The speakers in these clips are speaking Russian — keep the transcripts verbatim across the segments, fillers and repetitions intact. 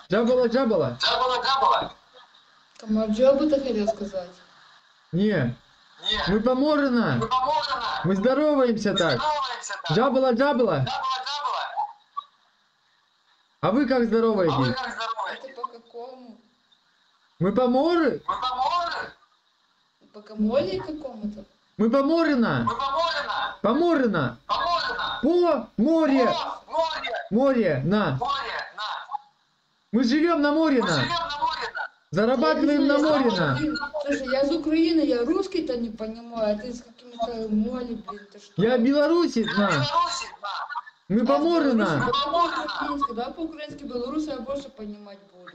Джабала, джабала. Джабала, джабала. Камарджоба ты хотел сказать? Не. Не. Мы поморено. Мы поможем. Мы здороваемся так. Здороваемся так. Джабала, джабала. Джабала, джабала. А вы как А вы здороваетесь? как здороваетесь? Это по какому? Мы поморы? Мы поможем. По комоле какому-то? Мы поморено. Мы поможем. Поморено. Поможем. По море. О, море. Море, на. Море, на. Мы живем на море, Мы на. живем на море, на. Зарабатываем на море, на. Блин, слушай, я из Украины, я русский-то не понимаю, а ты с какими-то моли, блин, ты что? Я белорусец, Я на. Беларуси, на. Мы поморы, на. Давай по-украински, давай по-украински, белорусы я больше понимать буду.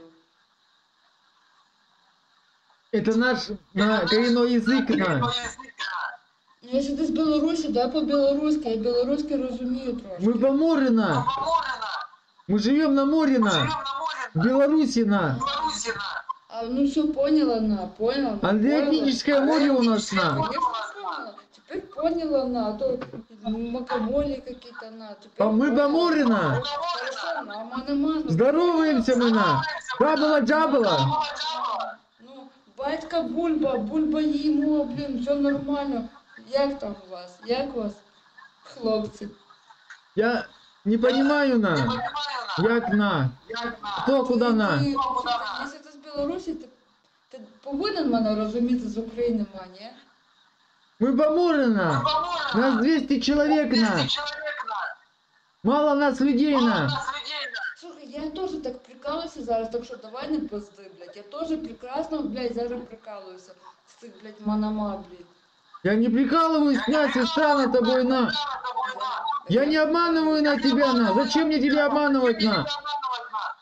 Это наш на, коренной язык, на. Коренной язык, на. Ну, якщо ти з Білорусі, давай по-білоруськи, я білоруськи розумію трошки. Мы поморы, на. Поможем, на. Мы живем на море, Живем на. на море, В на. Беларуси, на. Беларуси, на. А, ну все, поняла, на, поняла. на, Адриатическое море у нас, на. поняла. Конечно, поняла. Теперь поняла, на, а то макамоли какие-то, на. Теперь А мы поняла. поморы, на. Хорошо, на, мана-мана. Здороваемся мы, на. Джабала, джабала. Джабала, джабала. Ну, батька Бульба, Бульба їмо, блін, все нормально. Як там у вас? Як у вас, хлопці? Я не понимаю, на. Понимаю, на. Як на. Як на. Кто куда на. Ти- куди на? Якщо ти з Білорусі, ти, ти повинен мене розуміти з України, ма, ні? Мы поморы, на. Поможем, Нас на. двести человек, на. двести человек, на. Мало нас людей, Мало на. нас людей, на. Слухай, я теж так прикалуюся зараз, так що давай не пизди, блядь. Я теж прекрасно, блядь, зараз прикалуюся з цих, блядь, манама, блядь. Я не прикалываюсь, на, сестра на тобой, на. На тобой, на. Я не обманываю на тебя, на. Зачем мне тебя обманывать, на? Обманывать, на.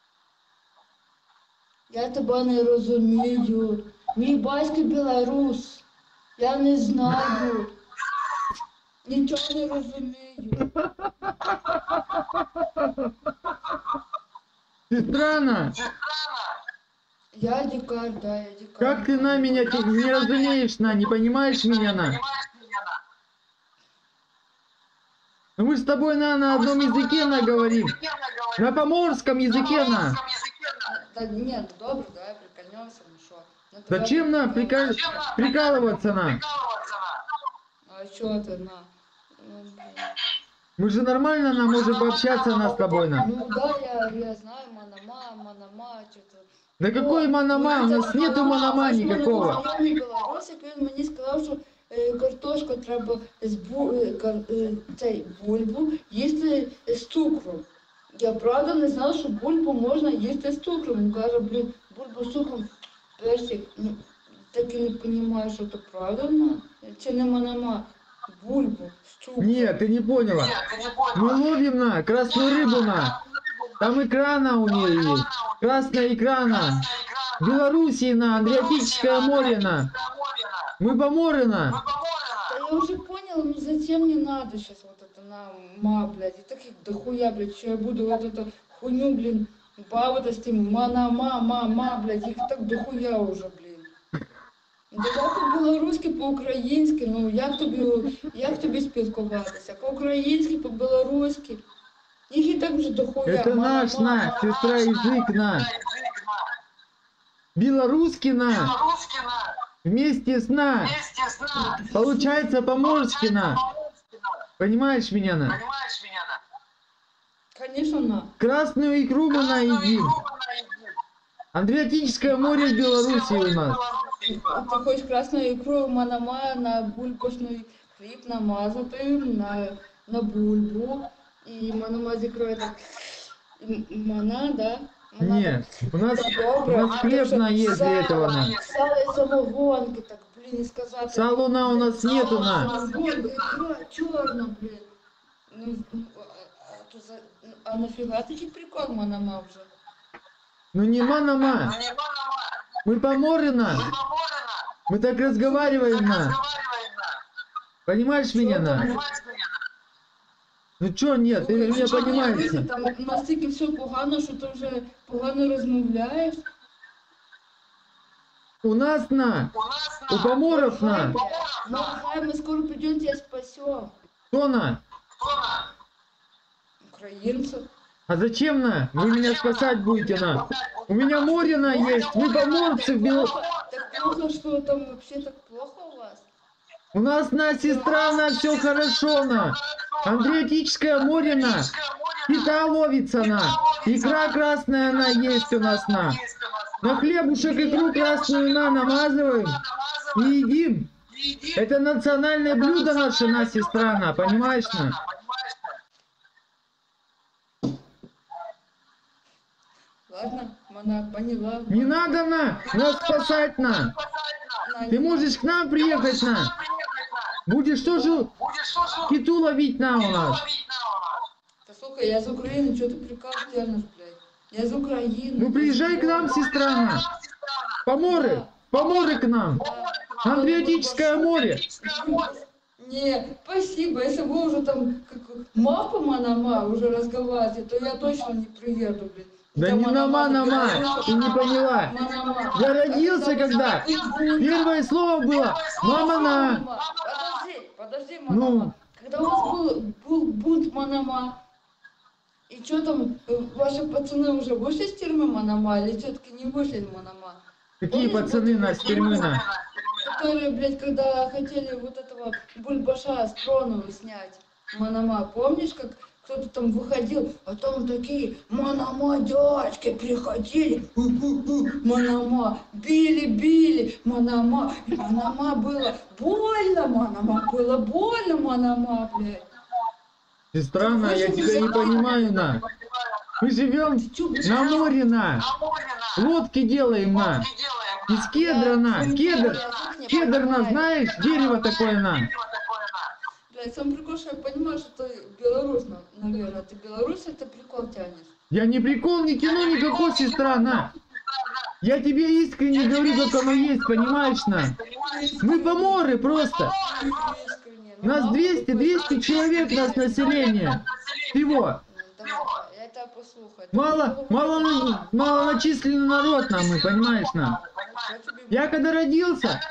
Я тебе не розумію. Мій батько білорус. Я не знаю. Нічого не розумію. Сестра, на. Сестра, на. Я дикарь, да, я дикарь. Как ты на меня те- не разумеешь, на, не понимаешь меня, на? Понимаешь меня, на. Ну мы с тобой, на, на одном языке, на, говорим. Языке наговорим. На поморском языке, на. На русском языке, на. Да нет, добре, давай прикольнемся, ну что. Ну, давай Зачем, на, прикол- прикал- прикалываться, на? Прикалываться, на. А что ты, на? Ну, блин. Мы же нормально, на, можем пообщаться, на, с тобой, на. Ну да, я, я знаю, манама, манама, что-то. Да какой манама? У нас нету манама никакого. Білорусик, він мені сказав, що е, картошку треба з бу, е, кар, е, цей бульбу їсти з цукром. Я правда не знала, що бульбу можна їсти з цукром. Він каже, блін, бульбу з цукром, персик, ну, так і не розумію, що це правильно. Чи не манама, бульбу з цукром. Нет, ты не поняла. Нет, ты не Мы понял. ловим, на, красную рыбу, на. Там икра, на, у нее есть. Красная икра, на. В Белоруссии, на, Адриатическое море, на. Мы поморы, Мы на. Да поможем, я уже поняла, ну зачем мне надо сейчас вот это на ма, блядь, и так их дохуя, блядь, что я буду вот эту хуйню, блин, бавитись з тим мана, ма, ма, ма, блядь, їх так дохуя уже, блін. Ну давай по-білоруськи, по-українськи, ну як тобі, як тобі спілкуватися? По-українськи, по-білоруськи. Їх і так вже дохуя. Это мана, наш, ма, на, ма, сестра, ма. язык, на. на. Язык, на. Белорусский, на. Белорусский, на. Вместе с, на. Вместе с на. Получается по-морски, на. По-морски, на. Понимаешь меня, на? Понимаешь меня, на. Конечно, на. Красную икру мы на Красную едим. икру на едим. Адриатическое море в Белоруссии у нас. А ти хочеш красну ікру манама на бульбашний хліб намазати на, на бульбу. І манама з ікрою так. м- Мана, да? Мана Нет, у нас, так у добре. нас хлеб на есть для этого, на. Сало і самогонки, так, блін, і сказати. Салуна у нас нету, на. Самогонка, ікра, чорна, блін. Ну, ну, а, а, то за, а нафіга такий прикол манама вже? Ну не манама. Ну не манама. Мы поморы, на. Мы поможем, на. Мы так разговариваем, Так на. разговариваем, на. Понимаешь меня, на? Понимаешь меня, на. Ну чё, нет, ты меня Слухай, понимаешь. Там настільки все погано, що ти вже погано розмовляєш. У нас, на. У нас, на. У поморов, на. Поморов, на. Махай, мы скоро придем, тебя спасем. Кто, на? Кто, на? Украинцев. А зачем на? Вы меня спасать будете на? У меня море на есть, мы поморцы в Бел... Так плохо, что там вообще так плохо у вас? У нас на сестра на все хорошо на. Адриатическое море на. Кита ловится на. Икра красная на есть у нас на. На хлебушек икру красную на намазываем и едим. Это национальное блюдо наше на сестра на, понимаешь на? Ладно, она поняла. Не надо на, нас спасать на. Ты можешь к нам приехать на. Будешь тоже киту ловить на у нас. Да сука, я из Украины, что ты прикалываешься, блядь? Я из Украины. Ну приезжай к нам, сестра на. Поморы, поморы к нам. Адриатическое море. Не, спасибо, если вы уже там как мапа манама уже разговариваете, то я точно не приеду, блядь. Да не нама-нама, ты не поняла. Я родился когда? Первое слово было мама-на. Подожди, подожди, Ну. манама. Когда у вас был, был бунт манама, и что там, э, ваши пацаны уже вышли из тюрьмы манама, или все-таки не вышли из манама? Какие пацаны на тюрьмы на? Которые, блядь, когда хотели вот этого бульбаша с Тронова снять, манама, помнишь, как кто-то там выходил, а там такие манама дядьки приходили, у-у-у, манама, били-били, манама, и манама было больно, манама, было больно, манама, блядь. Сестра на, я тебя не понимаю на. Мы живем на море на. Лодки делаем на. Из кедра на. Кедр. Кедр на, знаешь, дерево такое на. Блядь, сам прикол, что я понимаю, что ты белорус, наверное. Ты белорус, это прикол тянешь. Я не прикол, не тяну никакой, сестра на. Я тебе искренне говорю, как оно есть, понимаешь на. Мы поморы просто. Искренне. Ну, Нас нахуй двести, двести человек нас население. Всего. Ну, давай, я это послухаю. Мало, мало, малоначисленный народ нам, мы, понимаешь на. Я когда родился,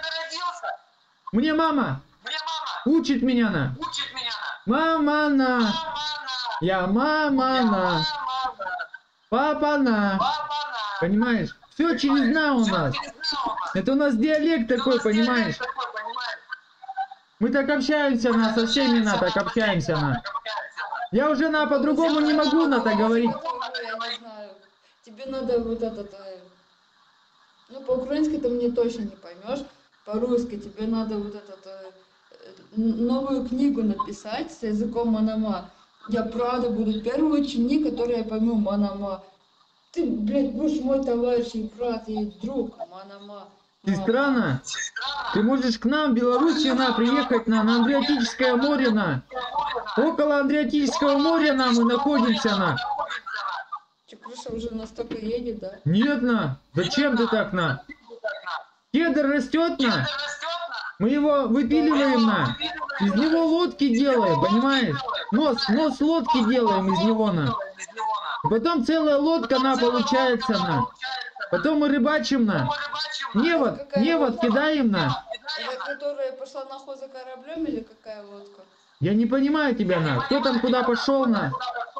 мне мама учит меня на. Мама на. Я мама на. Папа на. Понимаешь? Все через на у нас. Это у нас диалект такой, понимаешь? Мы так общаемся на, со всеми на, так общаемся на. Я уже на по-другому не могу на так говорить. Я не знаю. Тебе надо вот этот... э, Ну, по-украински ты мне точно не поймешь. По-русски тебе надо вот этот... э, э, новую книгу написать с языком манама. Я правда буду первый ученик, который я пойму манама. Ты, блядь, будешь мой товарищ и брат, и друг манама. Сестра на, ты можешь к нам, в Белоруссию, на, приехать на, на Адриатическое море на. Около Адриатического моря на мы находимся на. Чекруша уже настолько едет, да? Нет на. Зачем ты так на? Кедр растет на. Мы его выпиливаем на. Из него лодки делаем, понимаешь? Нос, нос лодки делаем из него на. И потом целая лодка на получается на. Потом мы рыбачим на. Невод, невод кидаем на. Это которая пошла нахуй за кораблем или какая лодка? Я не понимаю тебя на. Кто там куда пошел на?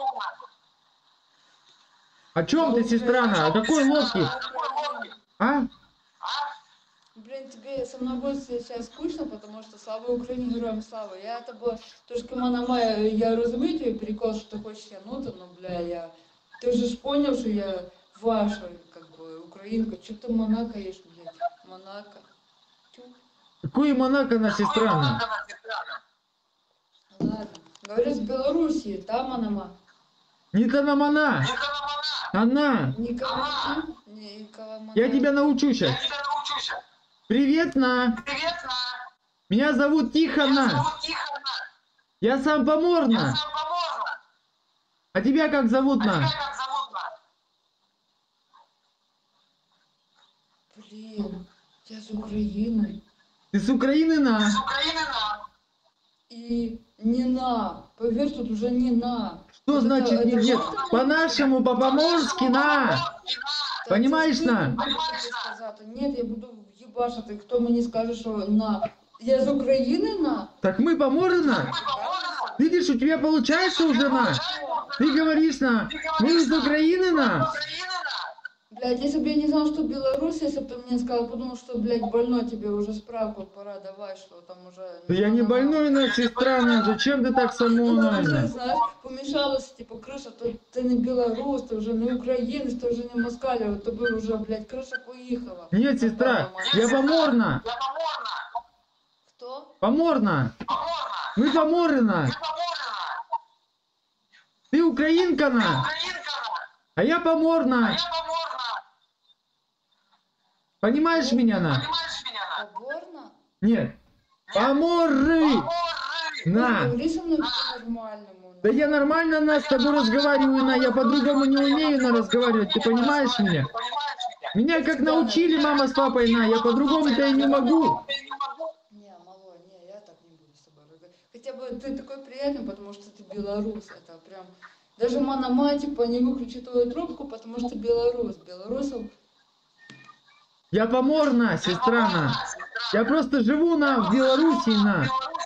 О чем ты, сестра на? О какой лодке? А? Блин, тебе со мной будет сейчас скучно, потому что слава Украине, героям слава. Я это была трошки манама, я разумею тебе прикол, что ты хочешь тянуться, но, бля, я... Ты же ж понял, что я ваша, как бы, украинка. Че ты монакаешь, блядь? Монако. Тю. Какой Монако на, сестра на? Ладно. Говорю, с Белоруссии, да, манама? Не та на мона. Она. Никого, никого мона. Я тебя научу сейчас. Привет на. Меня зовут Тихона. Я сам помор на. А тебя как зовут на? Блин, я с Украины. Ты с Украины на? И не на. Поверь, тут уже не на. Что Вот значит это- не это нет? просто- По-нашему, по-поморски на. Да, Понимаешь, это на? стыдно будет тебе сказать. Нет, я буду ебашить, кто мне скажет, что на. Я с Украины на. Так мы поморы на? Правильно? Видишь, у тебя получается уже, на. Ты говоришь, на. Мы из Украины, на. Блядь, если бы я не знал, что Беларусь, если бы ты мне сказал, подумал, что, блядь, больной, тебе уже справку пора давать, что там уже... Да я не больной, на, сестра, на. Зачем ты так со мной, Ну, на? уже, знаешь, помешалась, типа, крыша, то ты не белорус, ты уже не украинец, ты уже не москаль, а вот тобой уже, блядь, крыша поехала. Нет, сестра, я поморна. Кто? Поморна. Мы поморна. Ты украинка, на. А я поморна. Понимаешь меня, на? Поборно? Нет. Поморы. На. Говори со мной по-нормальному. Да я нормально, на, с тобой разговариваю, на. Я по-другому не умею, на, разговаривать. Ты понимаешь меня? Меня как научили мама с папой, на. Я по-другому-то и не могу. Не, малой, не, я так не буду с тобой разговаривать. Хотя бы ты такой приятный, потому что ты белорус. Это прям... Даже мама, типа, не выключит твою трубку, потому что белорус. Белорусов... Я поморна, сестра, на. Я просто живу, на, в Беларуси, на.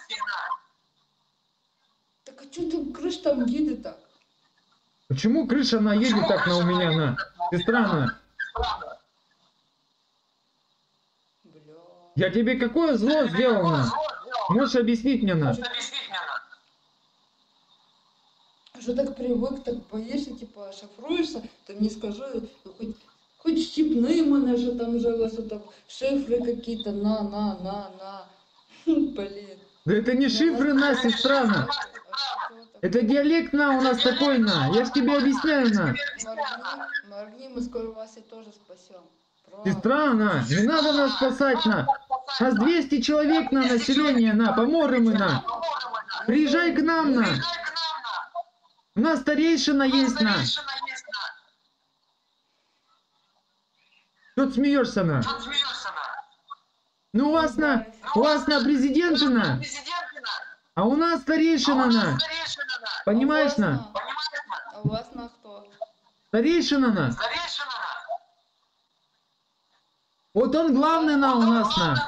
Так а чё ты крыш там едет так? Почему крыша, на, едет так на у меня, на? Сестра, на. Бля... Я тебе какое зло сделал, на? Можешь объяснить мне, на? Что так привык, так боишься, типа, шифруешься, ты мне скажи, хоть, хоть щипны мене, что там же у вас вот так шифры какие-то, на, на, на, на. Блин. Да это не шифры, на, сестра, на. Это диалект, на, у нас такой, на. Я ж тебе объясняю, на. Моргни, моргни, мы скоро вас и тоже спасем. Правда. Сестра, на, не надо нас спасать, на. Нас двести человек на население, на, поморы мы, на. Приезжай к нам, на. У нас старейшина есть, на. Что ты смеешься, на? Ну у вас, на, у вас, на, президенты, на. А у нас старейшина, на. Понимаешь, на? А у вас на кто? Старейшина, на. Вот он главный, на, у нас, на.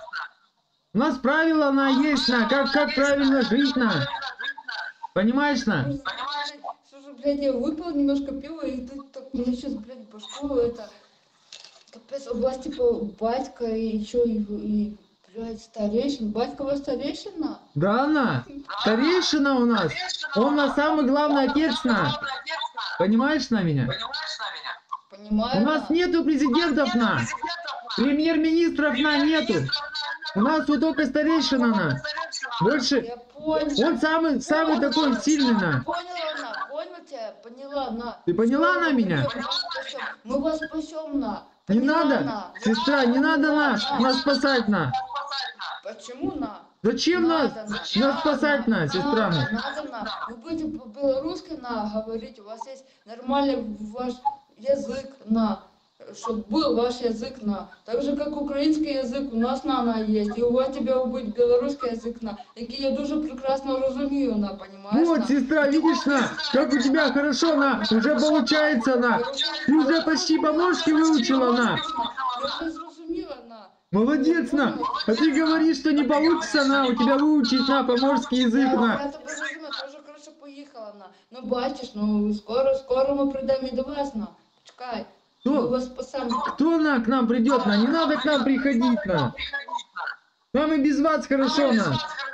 У нас правила, на, есть, на. Как, как правильно жить, на. Понимаешь, на? Слушай, блядь, я выпил немножко пива, и ты так мне сейчас, блядь, башку это... Капец, у вас, типа, батька и еще и, и блядь, старейшин. Батька у вас старейшина? Да, на. Старейшина у нас. Он на самый главный отец, на. Понимаешь, на меня? Понимаю. У нас нету президентов, на. Премьер-министров, на, нету. У нас вот только старейшина, на. Больше... Я понял. Он самый, самый такой сильный, на. Поняла, на. Понял тебя? Поняла, на. Ты поняла, на, меня? Мы вас спасем, на. Не Поняла, надо, на. сестра, не надо нас, нас спасать, на. Почему, на? Зачем нас, Надо, на. нас спасать, на, сестра, на. Надо, на. Вы будете по-белорусски, на, говорить. У вас есть нормальный ваш язык, на. Чтобы был ваш язык, на. Так же, как украинский язык, у нас, на, на, есть. И у вас тебе будет белорусский язык, на. Який я дуже прекрасно розумію, на, понимаешь, Вот, на? сестра, видишь, на, как у тебя хорошо, на, уже получается, на. Ты уже почти по-морски выучила, на. Я вже зрозуміла, на. Молодец, на. А ты говоришь, что не получится, на, у тебя выучить, на, по-морский язык, Я, на. я тебе розумію, ти вже, коротше, поїхала, на. Ну, бачиш, ну, скоро, скоро ми прийдемо і до вас, на. Почекай. Ми Кто, вас спасемо. кто, на, к нам придет, на, не надо к нам приходить, на. Нам и без вас хорошо, на.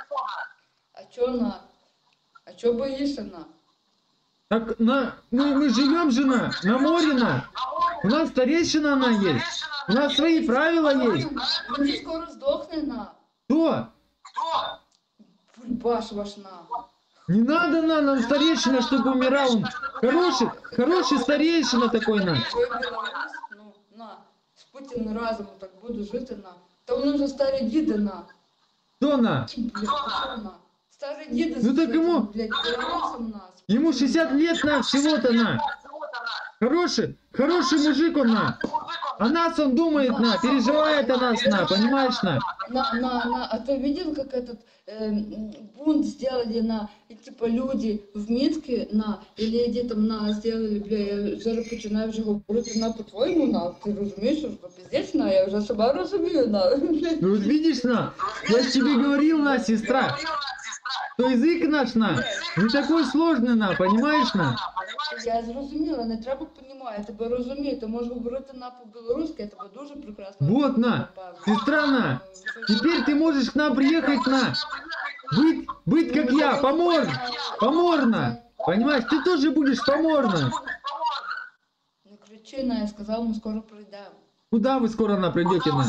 А чо, на? А чо боїшся, на? Так, на, мы, мы живем же, на, на море, на. У нас старейшина, она есть. У нас свои правила есть. Він же скоро здохне, на. Кто? Бульбаш ваш, на. Не надо, на, нам старейшина, чтобы умирал. Он хороший, хороший старейшина такой, на. Ви білорус, ну, на. З Путіним разом так буду жити, на. Та вони вже старі діди, на. Кто, на? Ті, блядь, пішов, на. Старі діди Ну з так цим, йому- блядь, білорусом, на. Ему шестьдесят лет, на, всего-то, на. Хороший, хороший мужик он, на. О нас он думает, на, переживает о нас, на, понимаешь, на. На, на, на, а ты видел, как этот э, м, бунт сделали на, и, типа, люди в Минске, на, или где там, на, сделали, бля, я зараз починаю вже говорити, на, по-твоєму, на, ти розумієш, що пиздець, на, я вже сама розумію, на, Ну вот видишь, на, я ж тебе говорил, на, сестра. То язык наш на не такой сложный на, понимаешь на? Я зрозуміла, не треба понімати, я тебе розумію, ти можеш говорити на по-білоруськи, я тебе дуже прекрасно Вот розумію, на, напевно. сестра на, Е, що- теперь ты можешь к нам приехать на, быть, быть как я, помор, поморно, понимаешь, ты тоже будешь поморно. Не кричи на, я сказав, ми скоро прийдемо. Куда вы скоро на придете на?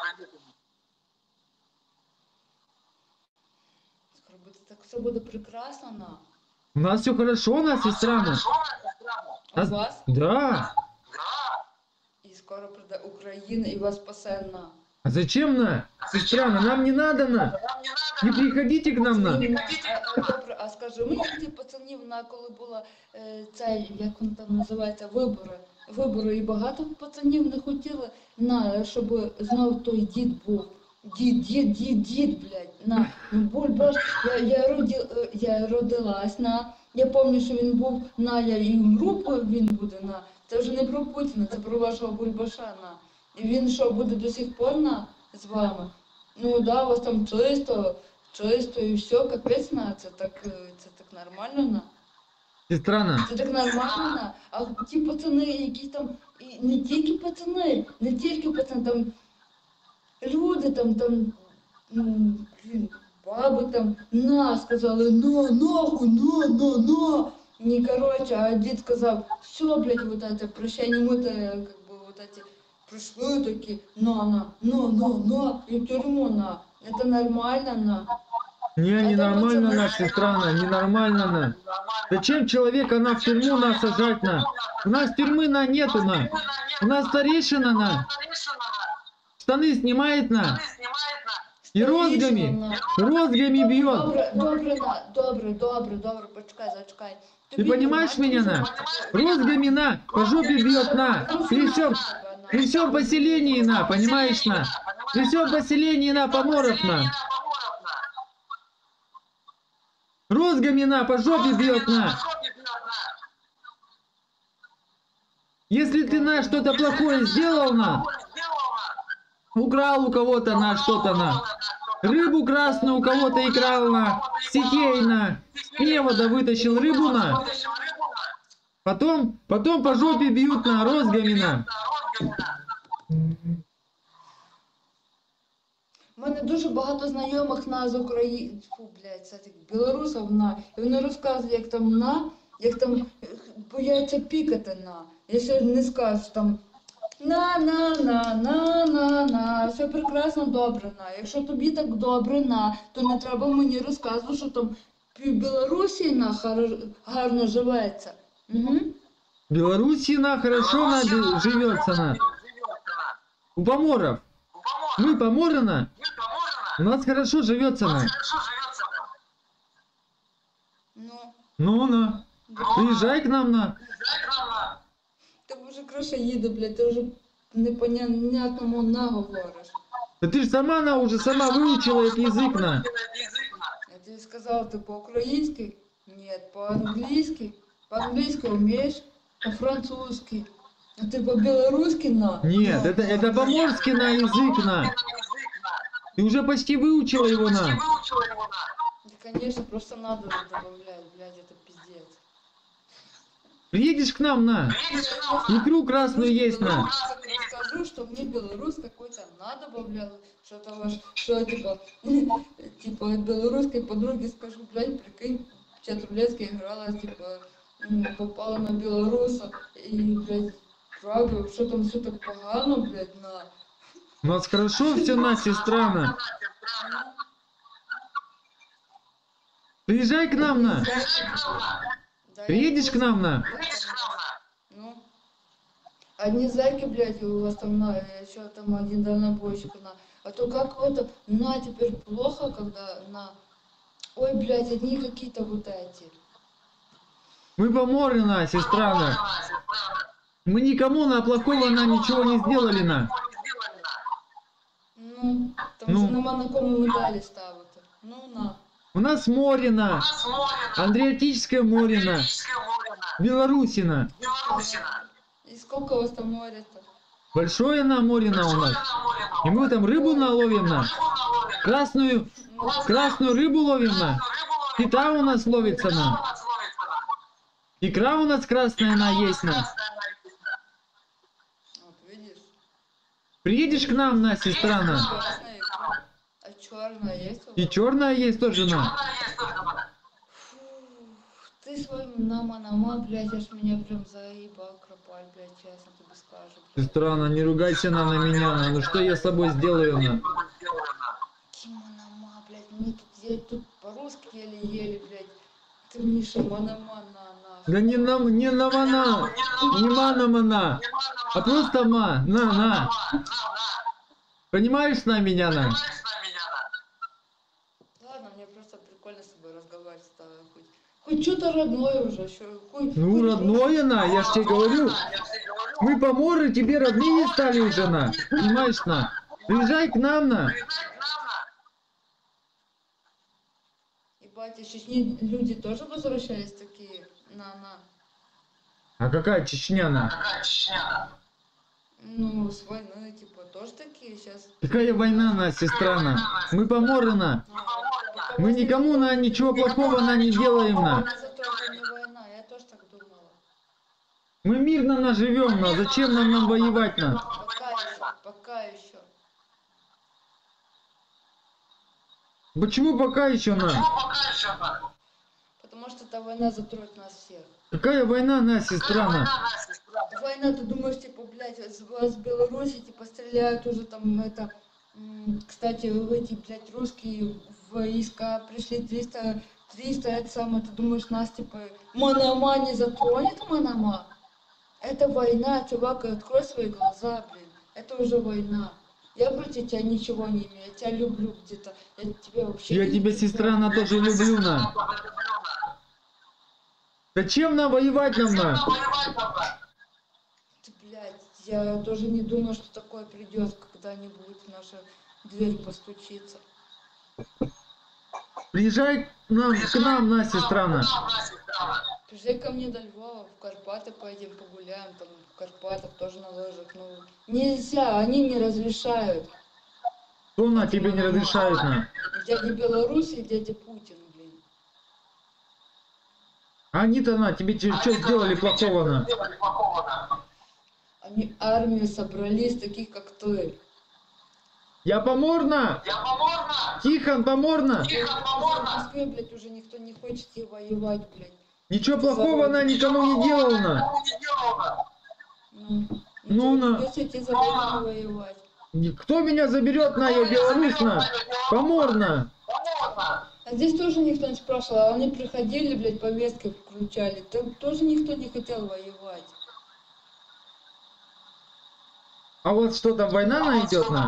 Скоро буде, так все буде прекрасно на. У нас все хорошо, на, сестра на. У Нас- вас Да. і скоро прийде Україна і вас спасе на. А зачем на? Сестра на, нам не надо на. Не приходите к нам на. Пацанів, а, а, добре, а скажи мені, ті пацанів, на коли була е, цей, як він там називається, вибори. Вибори, і багато пацанів не хотіли, на, щоб знов той дід був. Дід, дід, дід, дід, блядь, на, ну, бульбаш, я, я, роді, е, я родилась, на, я пам'ятаю, що він був, на, я і умру, бо він буде, на, це вже не про Путіна, це про вашого бульбаша, на, і він що, буде до сих пор, на, з вами? Ну, да, у вас там чисто, чисто і все, капець, на, це так, е, це так нормально, на. Сестра на. Це так нормально, на. А ті пацани, які там, і не тільки пацани, не тільки пацани, там люди там, там, ну, блін, баби там, на, сказали, на, нахуй, на, на, на. Не, короче, а дід сказав, все, блядь, вот это, прощание, мы это, как бы, вот эти, пришли такие, на, на, на, на, на, и в тюрьму, на. Это нормально, на. Не, Это ненормально пацаны. на, сестра на, ненормально на. Зачем человека на в тюрьму на сажать на? У нас тюрьмы на нету на. У нас старейшина на. Штаны снимает на. И розгами, на. розгами бьет. Добре, добре, на, добре, добре, добре, почекай, зачекай. Ты Тобі понимаешь нема меня чого на? сказати? Розгами на, по жопе бьет на. При всем, при всем поселении на, понимаешь на? При всем поселении на, поморов на. Розгами на, по жопе бьет на. Если ты на что-то плохое сделал на, украл у кого-то на что-то на, рыбу красную у кого-то и крал на, сетей на, с невода вытащил рыбу на, потом, потом по жопе бьют на, розгами на. У мене дуже багато знайомих на з України, фу, блядь, це так, білорусів на, і вони розказують, як там на, як там е, бояться пікати на. Якщо не скажеш там на, на, на, на, на, на, все прекрасно, добре на. Якщо тобі так добре на, то не треба мені розказувати, що там в Білорусі на хар- гарно живеться. Угу. В Белоруссии на хорошо на бе- живется на. У поморов. Мы поморы на. У нас хорошо живется на. Ну, Ну на. Приезжай к нам на. ти вже краще їде, блядь, ти вже непонятному наговориш. Да ты же сама на уже сама выучила этот язык на. Я тебе сказал, ты по-украински? Нет, по-английски. По-английски умеешь? По-французски. А ты по-белорусски на? Нет, На, это, на, это на. поморский на язык на. Ты уже почти выучила его на. Да, конечно, просто надо добавлять, блядь, это пиздец. Приедешь к нам на. Икру красную есть на. Скажу, что мне белорус какой-то на добавлял, что-то ваш, что типа, типа от белорусской подруги скажу, блядь, прикинь, в Чатрулецке играла, типа, м, попала на белоруса, и, блядь, правда, что там все так погано, блядь, на. У нас хорошо все на, сестра на. Приезжай к нам на. Да, я Приедешь к нам на. Ну, одни зайки, блядь, у вас там на, еще там один дальнобойщик на. А то как это, на, теперь плохо, когда на. Ой, блядь, одни какие-то вот эти. Мы поморы на, сестра на. Мы никому на плохого на ничего не сделали на. Ну, там Ну. же нема на кому медалі ставити. Ну, на. У нас море на. Адриатическое море на. Белорусина. И сколько у вас там моря-то? Большое на море на у нас. И мы там рыбу наловим на. Красную, Ну, красную рыбу ловим на. Кита у нас ловится Кита у на. нас ловится на. Икра у нас красная на есть на. Красная она есть на. Вот видишь? Приедешь к нам на, сестра на. Красная икра. А черная есть у И вас? черная есть тоже на. Черная есть тоже на. Фу, ты своим нама-нама, блядь, аж меня прям заебал, кропаль, блядь, честно тебе скажу. блядь. Сестра на, не ругайся на, на меня на. Ну что я с собой сделаю на? Кимонама, блядь, мне тут, я тут по-русски еле-еле, блядь. Ты мне шимонама на нахуй. Да не на, не на мана, не мана мана, а просто ма, на, на. Понимаешь на меня на? Ладно, мне просто прикольно с тобой разговаривать стало. Хоть, хоть что-то родное уже, еще. Хоть, Ну, хоть родное на, я ж тебе говорю. Мы поморы тебе родные стали уже на. Понимаешь на? Приезжай к нам на. Ебать, из Чечни люди тоже возвращались такие? На-на. А какая Чечня на? Ну, с войны, типа, тоже такие сейчас. Какая война на, сестра на? Мы поморы на. Мы никому на ничего плохого на не делаем на. Зато это не война, я тоже так думала. Мы мирно на живем на. Зачем нам нам воевать на? Пока еще, пока еще. Почему пока еще на? Потому что эта война затронет нас всех. Какая война на, сестра на? Война, ты думаешь, типа, блядь, с вас в Беларуси, типа, стреляют уже там, это... м, Кстати, эти, блядь, русские войска пришли триста, триста, это самое, ты думаешь, нас, типа, Манама не затронет, Манама? Это война, чувак, открой свои глаза, блин. Это уже война. Я против тебя ничего не имею, я тебя люблю где-то. Я тебя вообще Я не тебя, люблю. сестра, на тоже люблю на. Зачем нам воевать нам на? Ты, блядь, я тоже не думаю, что такое придет когда-нибудь в нашу дверь постучится. Приезжай к нам, к нам на, сестра на. Приезжай ко мне до Львова, в Карпаты пойдем погуляем, там в Карпатах тоже на лыжах. Ну, нельзя, они не разрешают. Кто на тебе не разрешает на? Дядя Беларусь и дядя Путин, блин. Они-то на, тебе что сделали плохого на? Они армию собрались, таких как ты. Я поморна! Я поморна! Тихон, поморна! В Москве, блядь, уже никто не хочет и воевать, блядь. Ничего плохого она никому не делала на. Ну, Ну, на. придется идти за Родину воевать. Кто меня заберет на, я Беларусь на? Поморна! А здесь тоже никто не спрашивал, а они приходили, блядь, повестки включали. Там тоже никто не хотел воевать. А вот что там, война найдет на?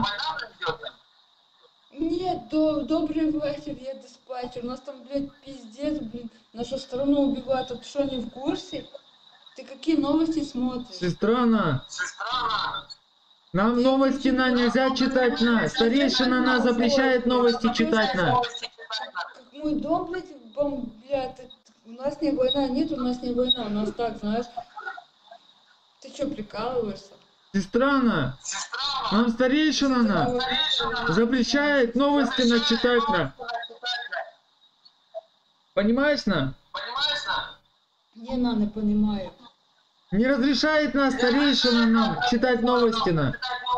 Нет, до, добрый вечер, я диспатчер. У нас там, блядь, пиздец, блин. Нашу страну убивают. А ты что, не в курсе? Ты какие новости смотришь? Сестра на. Нам новости на нельзя читать на. Старейшина на запрещает новости читать на. Как мой дом, блядь, бом, блядь, ты- у нас не война, нет, у нас не война, у нас так, знаешь. Ты что, прикалываешься? Сестра на. Нам старейшина на запрещает новости на читать на. Понимаешь на? Не, на, не понимаю. Не разрешает нас старейшина нам читать новости на.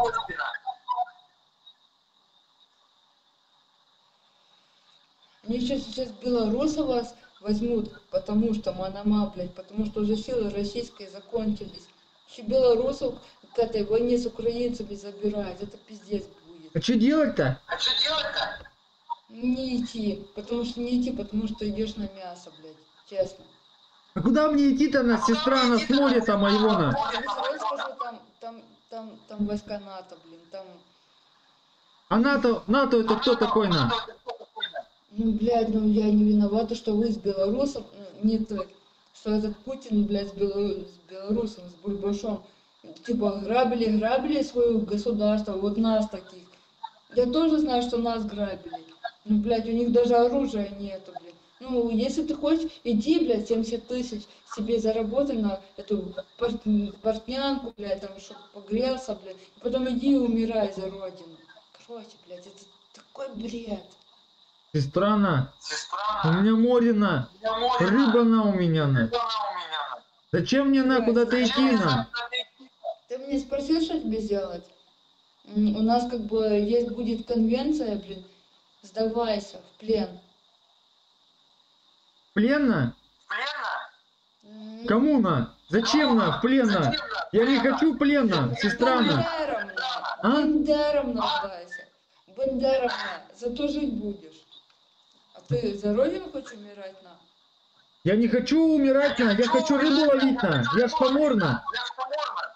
Они еще сейчас белорусы вас возьмут, потому что Манама, блядь, потому что уже силы российские закончились. Еще белорусов к этой войне с украинцами забирают, это пиздец будет. А что делать-то? А что делать-то? Не идти, потому что не идти, потому что идешь на мясо, блядь, честно. А куда мне идти-то на, сестра, на с моря-то моего на? Я тебе сразу скажу, там, там, там, там войска НАТО, блин, там, А НАТО, НАТО это кто такой на? ну, блядь, ну я не виновата, что вы с белорусом, ну, не ты, что этот Путин, блядь, с, бело, с белорусом, с Бульбашом, типа, грабили, грабили свое государство, вот нас таких. Я тоже знаю, что нас грабили. Ну, блядь, у них даже оружия нету, блядь. Ну, если ты хочешь, иди, блядь, семьдесят тысяч себе заработай на эту пор- портнянку, блядь, там, чтобы погрелся, блядь. И потом иди и умирай за родину. Короче, блядь, это такой бред. Сестра на. Сестра У на. меня море на. У меня море Рыба на. на у меня на. Рыба на у меня на. Зачем мне на Блядь, куда-то зачем идти Мне на? надо идти. Ты мне спросил, что тебе сделать? М, У нас как бы есть будет конвенция, блин. Сдавайся в плен. Плен на? Плена? М, Кому на? Зачем на? В плен на? Зачем на? Я не Плена? хочу плен на. Сестра на. Бандерам на. А? Бандерам на сдайся. Бандерам на. Зато жить будешь. А ты за родину хочешь умирать на? Я не хочу умирать на. Я хочу рыбу ловить на. Я ж помор на. Я ж поморна.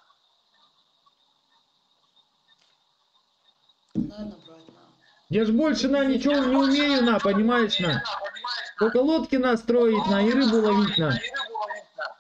Ладно, брат, на. Я ж больше на ничего не умею на, понимаешь на. Понимаешь, на? Только лодки настроить на и рыбу ловить на. И рыбу ловить на.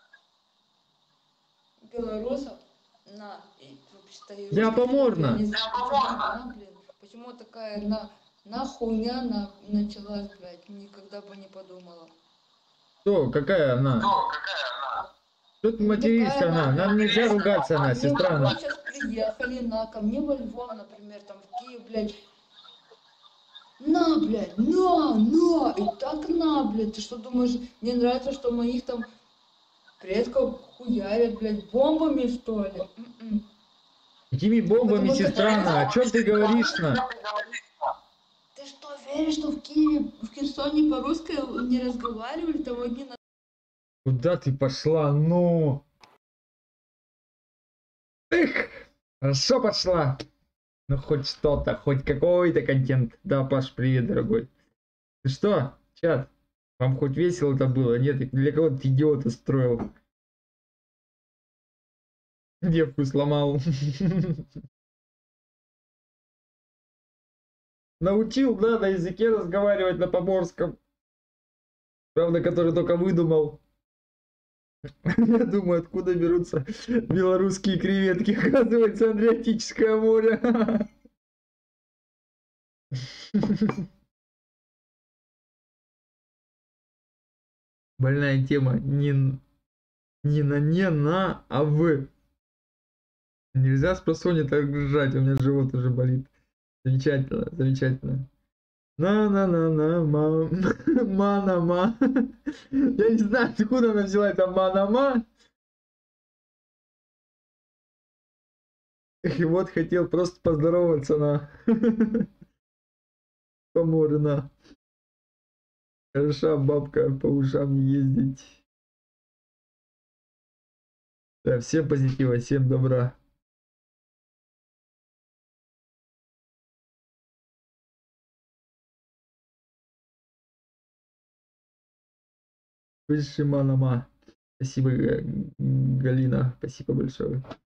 Белорусов на. И стоишь. Я поморна. Я не Я знаю, поморна. почему, блин. Почему такая на, на хуйня на, началась, блядь. Никогда бы не подумала. Что, какая она? Кто? Какая она? Что ты материшься Такая на? она. Нам нельзя ругаться на, Мне сестра на. сейчас приехали на, ко мне во Львов, например, там в Киев, блядь. На, блядь, на, на, и так на, блядь. Ты что думаешь, мне нравится, что моих там предков хуярят, блядь, бомбами, что ли? М-м. Какими бомбами, Потому что сестра на? О чем ты говоришь на? Что ты говоришь, на? Ты что, веришь, что в Киеве, в Херсоне по-русски не разговаривали, там одни на... Куда ты пошла? Ну. Эх, хорошо пошла. Ну хоть что-то, хоть какой-то контент. Да, Паш, привет, дорогой. Ты что, чат? Вам хоть весело это было? Нет, для кого ты идиота строил? Девку сломал. Научил, да, на языке разговаривать на поморском. Правда, который только выдумал. Я думаю, откуда берутся белорусские креветки. Оказывается, Адриатическое море. Больная тема. Не, не на не на, а в. Нельзя с просонья так жать, у меня живот уже болит. Замечательно, замечательно. На-на-на-на, ма, ма-на-ма. Я не знаю, откуда она взяла это ма-на-ма. И вот хотел просто поздороваться на по морю на. Хороша бабка по ушам не ездить. Да, всем позитива, всем добра. Высший манама. Спасибо, Галина. Спасибо большое.